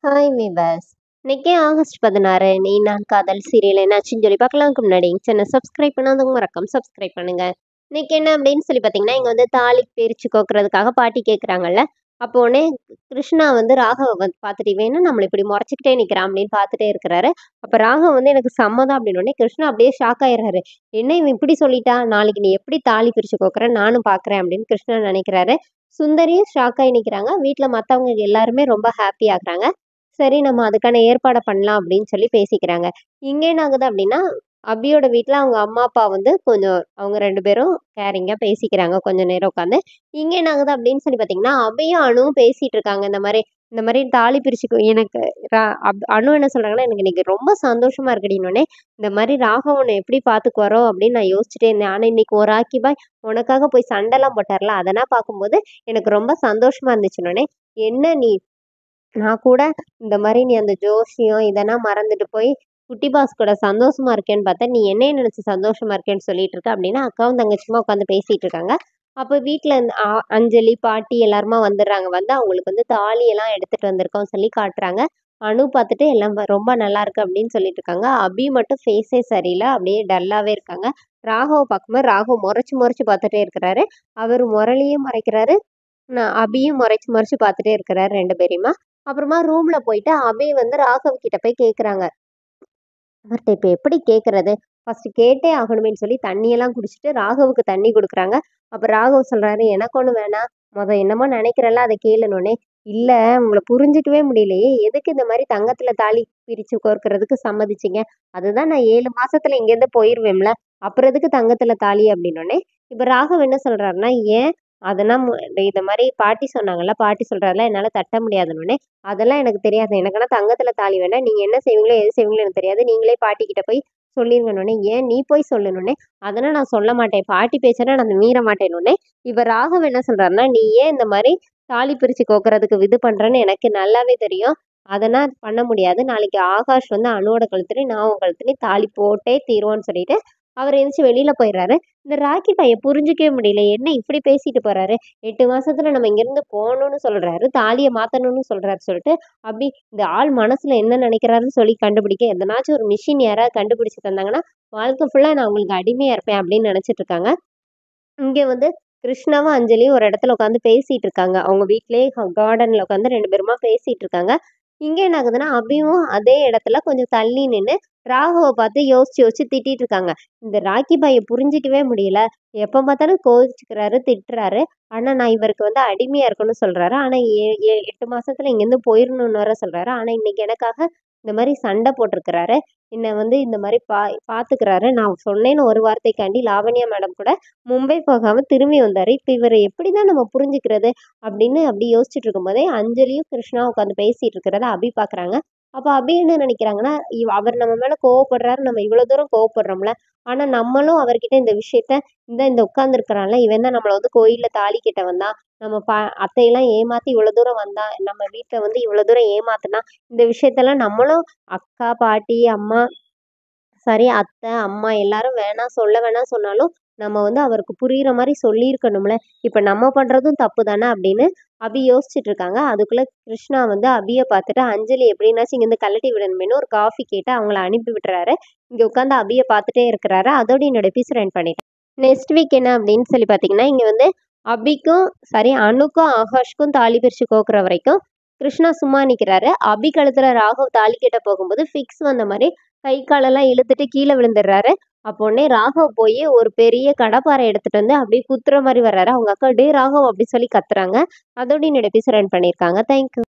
Hi viewers. இன்னைக்கு August 16 நீ நான் காதல் சீரியல் என்னாச்சுன்னு சொல்லி பார்க்கலாம்க்கு முன்னாடி சேனல் சப்ஸ்கிரைப் பண்ணாதவங்க மறக்காம சப்ஸ்கிரைப் பண்ணுங்க. இன்னைக்கு என்ன அப்படின்னு சொல்லி பார்த்தீங்கன்னா, இங்க வந்து தாலி பிரிச்சு கோக்குறதுக்காக பாட்டி கேட்குறாங்கல்ல. அப்போ உடனே கிருஷ்ணா வந்து ராகவ வந்து பார்த்துட்டு இவன் என்ன நம்மளை இப்படி முறைச்சிக்கிட்டே நிற்கிறான் அப்படின்னு பார்த்துட்டே இருக்கிறாரு. அப்போ ராகவ் வந்து எனக்கு சம்மதம் அப்படின்னு உடனே கிருஷ்ணா அப்படியே ஷாக் ஆயிடுறாரு. என்ன இவன் இப்படி சொல்லிட்டா, நாளைக்கு நீ எப்படி தாலி பிரிச்சு கோக்குற நானும் பார்க்குறேன் அப்படின்னு கிருஷ்ணா நினைக்கிறாரு. சுந்தரியும் ஷாக் ஆகி நிற்கிறாங்க. வீட்டில் மற்றவங்க எல்லாருமே ரொம்ப ஹாப்பி ஆகுறாங்க. சரி நம்ம அதுக்கான ஏற்பாட பண்ணலாம் அப்படின்னு சொல்லி பேசிக்கிறாங்க. இங்க என்ன ஆகுது அப்படின்னா, அபியோட வீட்ல அவங்க அம்மா, அப்பா வந்து கொஞ்சம் அவங்க 2 பேரும் கேரிங்கா பேசிக்கிறாங்க கொஞ்ச நேரம் உட்காந்து. இங்க என்ன ஆகுது அப்படின்னு சொல்லி பார்த்தீங்கன்னா, அபியும் அனுவும் பேசிட்டு இருக்காங்க. இந்த மாரி தாலி பிரிச்சுக்கோ எனக்கு அனு என்ன சொல்றாங்கன்னா, "எனக்கு இன்னைக்கு ரொம்ப சந்தோஷமா இருக்குடின்னோனே, இந்த மாரி ராகவ் உன்ன எப்படி பார்த்துக்குவாரோ அப்படின்னு நான் யோசிச்சுட்டே இருந்தேன். ஆனா இன்னைக்கு ஒரு ஆக்கி பாய் உனக்காக போய் சண்டைலாம் போட்டார்ல, அதெல்லாம் பார்க்கும்போது எனக்கு ரொம்ப சந்தோஷமா இருந்துச்சுன்னோனே, என்ன நீ நான் கூட இந்த மாரி நீ அந்த ஜோசியம் இதெல்லாம் மறந்துட்டு போய், குட்டி பாஸ் கூட சந்தோஷமா இருக்கேன்னு பார்த்தா, நீ என்னைய நினைச்சு சந்தோஷமா இருக்கேன்னு சொல்லிட்டு இருக்க அப்படின்னு அக்காவும் தங்கச்சியுமா உட்காந்து பேசிட்டு இருக்காங்க. அப்ப வீட்ல இருந்து அஞ்சலி, பாட்டி எல்லாருமா வந்துடுறாங்க. வந்து அவங்களுக்கு வந்து தாலி எல்லாம் எடுத்துட்டு வந்திருக்கோம் சொல்லி காட்டுறாங்க. அனு பார்த்துட்டு எல்லாம் ரொம்ப நல்லா இருக்கு அப்படின்னு சொல்லிட்டு இருக்காங்க. அபி மட்டும் ஃபேஸே சரியில்ல. அப்படியே டல்லாவே இருக்காங்க. ராகவ பார்க்கும்போது ராகவ் முறைச்சு முறைச்சு பார்த்துட்டே இருக்கிறாரு. அவரு முரளியும் முறைக்கிறாரு. அபியும் முறைச்சு முறைச்சு பார்த்துட்டே இருக்கிறாரு 2 பேரையுமா. அப்புறமா ரூம்ல போயிட்டு அபி வந்து ராகவ் கிட்ட போய் கேட்குறாங்க. அவர்ட்ட இப்ப எப்படி கேட்கறது? ஃபர்ஸ்ட் கேட்டே ஆகணுமேன்னு சொல்லி தண்ணியெல்லாம் குடிச்சிட்டு ராகவுக்கு தண்ணி குடுக்குறாங்க. அப்ப ராகவ் சொல்றாரு, "எனக்கு ஒண்ணும் வேணாம். என்னமோ நினைக்கிறல்ல அத கேளுன்னோனே." "இல்ல உங்கள புரிஞ்சுக்கவே முடியலையே. எதுக்கு இந்த மாரி தங்கத்துல தாலி பிரிச்சு கோர்க்கறதுக்கு சம்மதிச்சீங்க? அதுதான் நான் 7 மாசத்துல இங்கேருந்து போயிருவேன்ல. அப்புறம் எதுக்கு தங்கத்துல தாலி?" அப்படின்னோனே, இப்ப ராகவ் என்ன சொல்றாருன்னா, "ஏன் அதெல்லாம் இந்த மாரி பாட்டி சொன்னாங்கல்ல, பாட்டி சொல்றதெல்லாம் என்னால தட்ட முடியாதுன்னோனே, அதெல்லாம் எனக்கு தெரியாது. எனக்கெல்லாம் தங்கத்துல தாலி வேண்டாம். நீங்க என்ன செய்வீங்களோ, எது செய்வீங்களோ எனக்கு தெரியாது. நீங்களே பாட்டிக்கிட்ட போய் சொல்லிருங்கன்னோனே, "ஏன் நீ போய் சொல்லுன்னோனே." "அதெல்லாம் நான் சொல்ல மாட்டேன். பாட்டி பேச்செல்லாம் நான் மீற மாட்டேன்னோனே." இப்ப ராகவ் என்ன சொல்றாருன்னா, "நீ ஏன் இந்த மாரி தாலி பிரிச்சு கோக்குறதுக்கு இது பண்றன்னு எனக்கு நல்லாவே தெரியும். அதெல்லாம் பண்ண முடியாது. நாளைக்கு ஆகாஷ் வந்து அனுவோட கழுத்துலயும், நான் உன் கழுத்துலயும் தாலி போட்டே தீருவோம்ன்னு" சொல்லிட்டு அவர் எந்திரிச்சு வெளியில போயிடுறாரு. இந்த ராக்கி பையன் புரிஞ்சுக்கவே முடியல. என்ன இப்படி பேசிட்டு போறாரு? 8 மாசத்துல நம்ம இங்கிருந்து போணும்னு சொல்றாரு. தாலிய மாத்தணும்னு சொல்றாரு சொல்லிட்டு, அப்படி இந்த ஆள் மனசுல என்ன நினைக்கிறாருன்னு சொல்லி கண்டுபிடிக்க எதனாச்சும் ஒரு மிஷின் யாராவது கண்டுபிடிச்சு தந்தாங்கன்னா, வாழ்க்கை ஃபுல்லா நான் உங்களுக்கு அடிமையா இருப்பேன் அப்படின்னு நினைச்சிட்டு இருக்காங்க. இங்க வந்து கிருஷ்ணாவும், அஞ்சலியும் ஒரு இடத்துல உட்காந்து பேசிட்டு இருக்காங்க. அவங்க வீட்லயே கார்டன்ல உட்காந்து 2 பேருமா பேசிட்டு இருக்காங்க. இங்க என்ன ஆகுதுன்னா, அபியும் அதே இடத்துல கொஞ்சம் தள்ளி நின்னு ராகுவ பார்த்து யோசிச்சு யோசிச்சு திட்டிட்டு இருக்காங்க. இந்த ராக்கி பாய புரிஞ்சுக்கவே முடியல. எப்ப பார்த்தாலும் கோவிச்சுக்கிறாரு, திட்டுறாரு. ஆனா நான் இவருக்கு வந்து அடிமையா இருக்கணும்னு சொல்றாரு. ஆனா 8 மாசத்துல இங்கேருந்து போயிரணும்னு வேற சொல்றாரு. ஆனா இன்னைக்கு எனக்காக இந்த மாரி சண்டை போட்டிருக்கிறாரு. என்ன வந்து இந்த மாரி பார்த்துக்கிறாரு. நான் சொன்னேன்னு ஒரு வார்த்தைக்காண்டி லாவண்யா மேடம் கூட மும்பை போகாம திரும்பி வந்தாரு. இப்ப இவர எப்படிதான் நம்ம புரிஞ்சுக்கிறது? அப்படின்னு அப்படி யோசிச்சுட்டு இருக்கும்போதே, அஞ்சலியும் கிருஷ்ணாவும் உட்காந்து பேசிட்டு இருக்கிறத அபி பார்க்குறாங்க. அப்ப அபி என்ன நினைக்கிறாங்கன்னா, அவர் நம்ம மேல கோவப்படுறாரு. நம்ம இவ்வளவு தூரம் கோவப்படுறோம்ல. ஆனா நம்மளும் அவர்கிட்ட இந்த விஷயத்த இந்த உட்கார்ந்துருக்கிறான்ல, இவன் தான் நம்மள வந்து கோயில்ல தாலி கட்ட வந்தான். நம்ம அத்தையெல்லாம் ஏமாத்தி இவ்வளவு தூரம் வந்தான். நம்ம வீட்ல வந்து இவ்வளவு தூரம் ஏமாத்துனா. இந்த விஷயத்தெல்லாம் நம்மளும் அக்கா, பாட்டி, அம்மா சரி அத்தை, அம்மா எல்லாரும் வேணாம் சொன்னாலும், நம்ம வந்து அவருக்கு புரியிற மாரி சொல்லியிருக்கணும்ல. இப்ப நம்ம பண்றதும் தப்பு தானே அப்படின்னு அபி யோசிச்சுட்டு இருக்காங்க. அதுக்குள்ள கிருஷ்ணா வந்து அபிய பார்த்துட்டு, அஞ்சலி எப்படின்னாச்சும் இங்கேருந்து கழட்டி விடணுமேன்னு ஒரு காஃபி கேட்டு அவங்கள அனுப்பி விட்டுறாரு. இங்க உட்காந்து அபிய பார்த்துட்டே இருக்கிறாரு. அதோட என்னோட எபிசோட் எண்ட் பண்ணிட்டேன். நெக்ஸ்ட் வீக் என்ன அப்படின்னு சொல்லி பார்த்தீங்கன்னா, இங்க வந்து அபிக்கும் அனுக்கும், ஆகாஷ்க்கும் தாலி பிரிச்சு கோக்குற வரைக்கும் கிருஷ்ணா சும்மா நிக்கிறாரு. அபி கழுத்துல ராகவ் தாலி கட்ட போகும்போது ஃபிக்ஸ் வந்த மாரி கை காலெல்லாம் இழுத்துட்டு கீழ விழுந்துடுறாரு. அப்போ உடனே ராகவ் போய் ஒரு பெரிய கடப்பாரை எடுத்துட்டு வந்து அப்படியே குத்துற மாரி வர்றாரு. அவங்க அக்கா, "டேய் ராகவ்" அப்படி சொல்லி கத்துறாங்க. அதோட என்னோட எபிசோட் எண்ட் பண்ணியிருக்காங்க. Thank you.